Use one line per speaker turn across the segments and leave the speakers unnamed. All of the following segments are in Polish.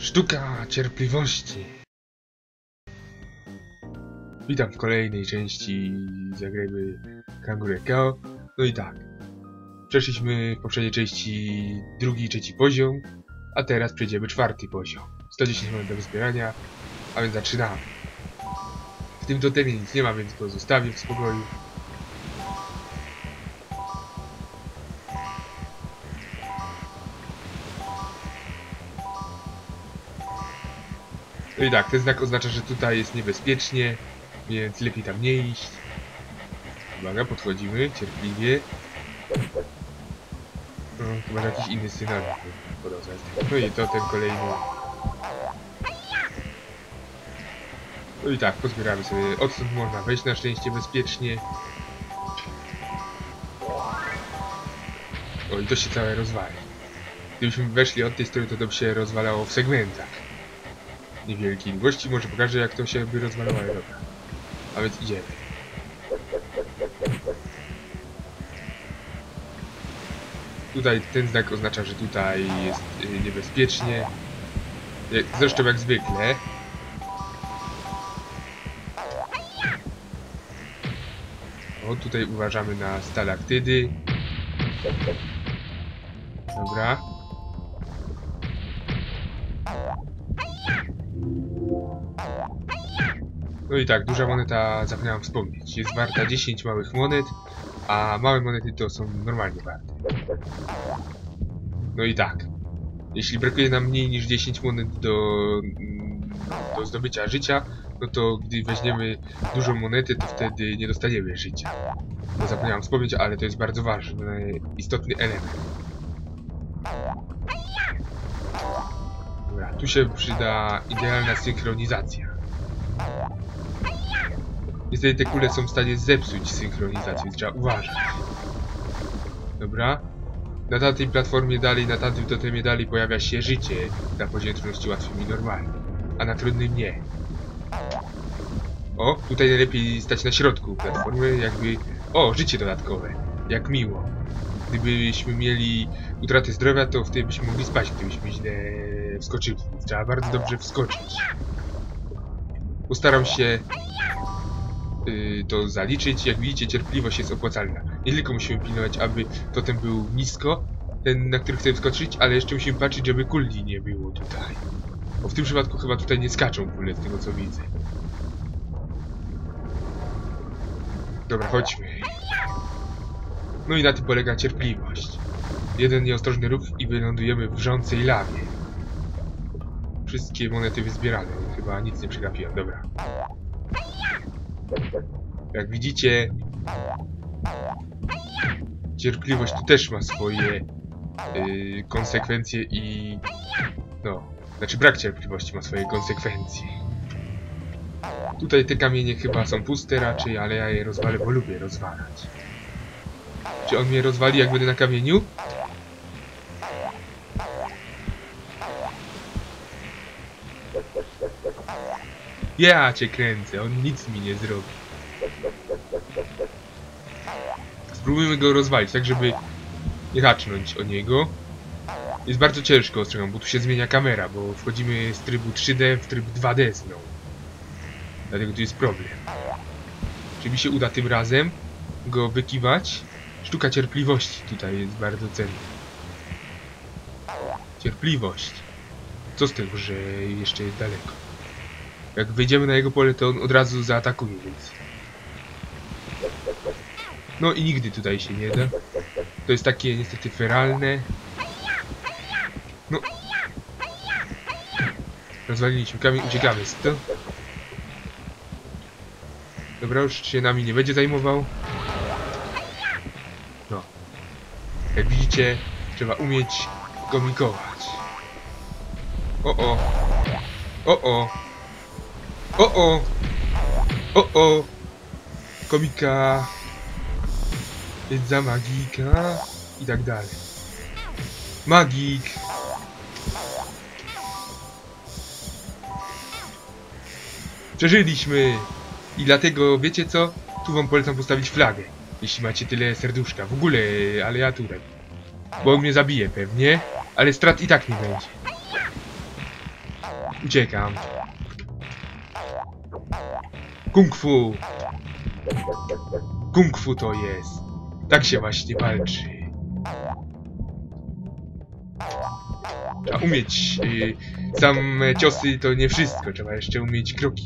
Sztuka cierpliwości. Witam w kolejnej części zagrajmy Kanguro Kao. No i tak. Przeszliśmy w poprzedniej części drugi i trzeci poziom, a teraz przejdziemy czwarty poziom. 110 moment do zbierania, a więc zaczynamy. W tym totemie nic nie ma, więc go zostawię w spokoju. No i tak, ten znak oznacza, że tutaj jest niebezpiecznie, więc lepiej tam nie iść. Uwaga, podchodzimy cierpliwie. No, chyba jakiś inny scenariusz podał. No i to ten kolejny. No i tak, pozbieramy sobie. Odtąd można wejść na szczęście bezpiecznie. O, i to się całe rozwali. Gdybyśmy weszli od tej strony, to by się rozwalało w segmentach niewielkiej długości. Może pokażę, jak to się by rozwalało, ale dobra. A więc idziemy. Tutaj ten znak oznacza, że tutaj jest niebezpiecznie. Zresztą jak zwykle. O, tutaj uważamy na stalaktydy. Dobra. No i tak, duża moneta, zapomniałem wspomnieć, jest warta 10 małych monet, a małe monety to są normalnie warte. No i tak, jeśli brakuje nam mniej niż 10 monet do zdobycia życia, no to gdy weźmiemy dużą monetę, to wtedy nie dostaniemy życia. No zapomniałem wspomnieć, ale to jest bardzo ważny, istotny element. Dobra, tu się przyda idealna synchronizacja. Niestety te kule są w stanie zepsuć synchronizację, więc trzeba uważać. Dobra. Na tamtej platformie dalej, na tamtym totemie dalej pojawia się życie. Na poziomie trudności łatwym i normalnym, a na trudnym nie. O, tutaj najlepiej stać na środku platformy, jakby... O, życie dodatkowe. Jak miło. Gdybyśmy mieli utratę zdrowia, to wtedy byśmy mogli spać, gdybyśmy źle wskoczyli. Więc trzeba bardzo dobrze wskoczyć. Postaram się to zaliczyć. Jak widzicie, cierpliwość jest opłacalna. Nie tylko musimy pilnować, aby totem był nisko, ten, na który chcemy wskoczyć, ale jeszcze musimy patrzeć, żeby kuli nie było tutaj. Bo w tym przypadku chyba tutaj nie skaczą kule, z tego co widzę. Dobra, chodźmy. No i na tym polega cierpliwość. Jeden nieostrożny ruch i wylądujemy w wrzącej lawie. Wszystkie monety wyzbierane. Chyba nic nie przegapiłem. Dobra. Jak widzicie, cierpliwość tu też ma swoje konsekwencje i... No, znaczy brak cierpliwości ma swoje konsekwencje. Tutaj te kamienie chyba są puste raczej, ale ja je rozwalę, bo lubię rozwalać. Czy on mnie rozwali, jak będę na kamieniu? Ja cię kręcę, on nic mi nie zrobi. Spróbujmy go rozwalić, tak żeby nie hacznąć o niego. Jest bardzo ciężko, ostrzegam, bo tu się zmienia kamera, bo wchodzimy z trybu 3D w tryb 2D znowu. Dlatego tu jest problem. Czy mi się uda tym razem go wykiwać? Sztuka cierpliwości tutaj jest bardzo cenna. Cierpliwość. Co z tego, że jeszcze jest daleko? Jak wyjdziemy na jego pole, to on od razu zaatakuje, więc... No i nigdy tutaj się nie da. To jest takie niestety feralne. No. Rozwaliliśmy kamień, uciekamy stąd. Dobra, już się nami nie będzie zajmował. No. Jak widzicie, trzeba umieć komikować. O-o. O-o. O-o. O-o. Komika. Jest za magika. I tak dalej. Magik. Przeżyliśmy. I dlatego, wiecie co? Tu wam polecam postawić flagę. Jeśli macie tyle serduszka. W ogóle, ale ja tutaj. Bo on mnie zabije pewnie. Ale strat i tak nie będzie. Uciekam. Kung fu! Kung fu to jest. Tak się właśnie walczy. Trzeba umieć. Same ciosy to nie wszystko. Trzeba jeszcze umieć kroki.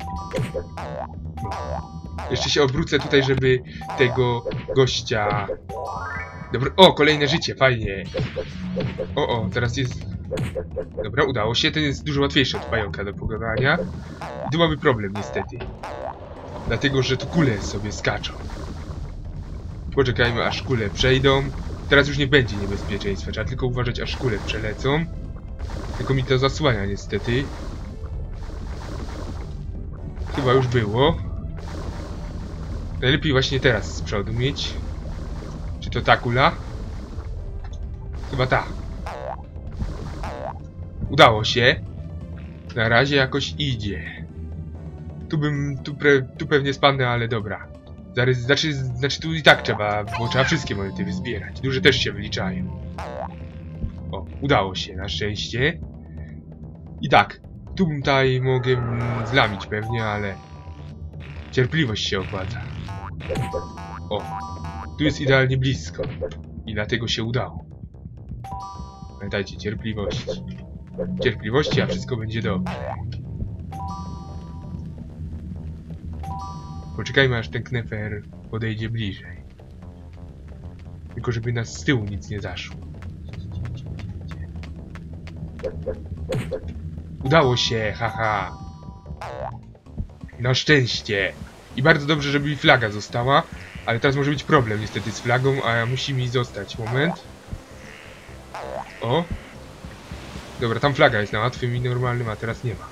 Jeszcze się obrócę tutaj, żeby tego gościa... Dobra, o, kolejne życie, fajnie. O, teraz jest... Dobra, udało się, ten jest dużo łatwiejszy od pająka do pokonania. I tu mamy problem niestety. Dlatego, że tu kule sobie skaczą. Poczekajmy, aż kule przejdą. Teraz już nie będzie niebezpieczeństwa, trzeba tylko uważać, aż kule przelecą. Tylko mi to zasłania niestety. Chyba już było. Najlepiej właśnie teraz z przodu mieć. Czy to ta kula? Chyba ta. Udało się. Na razie jakoś idzie. Tu pewnie spadnę, ale dobra. Znaczy tu i tak trzeba, bo trzeba wszystkie monety wyzbierać. Duże też się wyliczają. O, udało się na szczęście. I tak, tutaj mogę zlamić pewnie, ale cierpliwość się opłaca. O, tu jest idealnie blisko. I dlatego się udało. Pamiętajcie, cierpliwości, a wszystko będzie dobrze. Poczekajmy, aż ten knefer podejdzie bliżej. Tylko żeby nas z tyłu nic nie zaszło. Udało się, haha. Na szczęście. I bardzo dobrze, żeby mi flaga została. Ale teraz może być problem niestety z flagą, a musi mi zostać. Moment. O. Dobra, tam flaga jest na łatwym i normalnym, a teraz nie ma.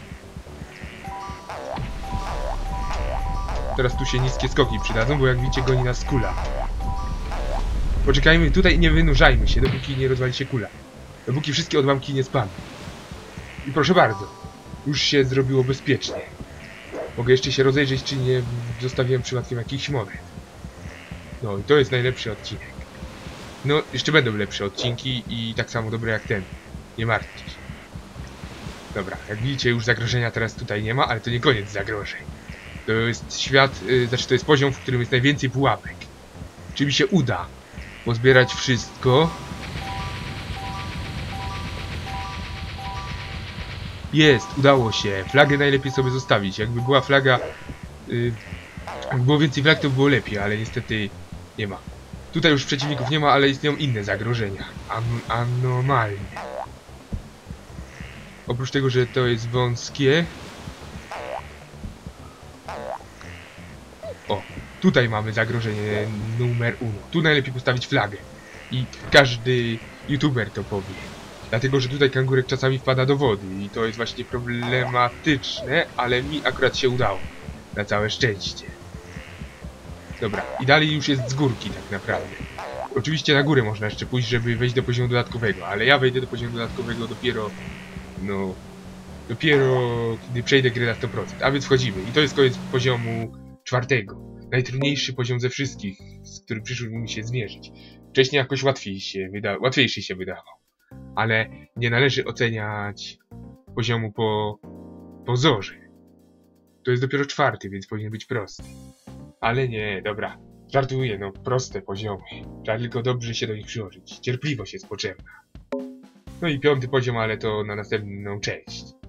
Teraz tu się niskie skoki przydadzą, bo jak widzicie goni nas kula. Poczekajmy, tutaj nie wynurzajmy się, dopóki nie rozwali się kula. Dopóki wszystkie odłamki nie spadną. I proszę bardzo, już się zrobiło bezpiecznie. Mogę jeszcze się rozejrzeć, czy nie zostawiłem przypadkiem jakichś monet. No i to jest najlepszy odcinek. No, jeszcze będą lepsze odcinki i tak samo dobre jak ten. Nie martwcie się. Dobra, jak widzicie już zagrożenia teraz tutaj nie ma, ale to nie koniec zagrożeń. To jest świat, znaczy to jest poziom, w którym jest najwięcej pułapek. Czy mi się uda pozbierać wszystko? Jest, udało się. Flagę najlepiej sobie zostawić. Jakby była flaga... jakby było więcej flag, to by było lepiej, ale niestety nie ma. Tutaj już przeciwników nie ma, ale istnieją inne zagrożenia. Anomalnie. Oprócz tego, że to jest wąskie... O, tutaj mamy zagrożenie numer 1. Tu najlepiej postawić flagę. I każdy youtuber to powie. Dlatego, że tutaj kangurek czasami wpada do wody i to jest właśnie problematyczne, ale mi akurat się udało. Na całe szczęście. Dobra, i dalej już jest z górki tak naprawdę. Oczywiście na górę można jeszcze pójść, żeby wejść do poziomu dodatkowego, ale ja wejdę do poziomu dodatkowego dopiero... No... Dopiero kiedy przejdę grę na 100%. A więc wchodzimy. I to jest koniec poziomu 4. Najtrudniejszy poziom ze wszystkich, z którym przyszło mi się zmierzyć. Wcześniej jakoś łatwiejszy się wydawał. Ale nie należy oceniać poziomu po pozorze. To jest dopiero 4, więc powinien być prosty. Ale nie, dobra. Żartuję, no proste poziomy. Trzeba tylko dobrze się do nich przyłożyć. Cierpliwość jest potrzebna. No i 5. poziom, ale to na następną część.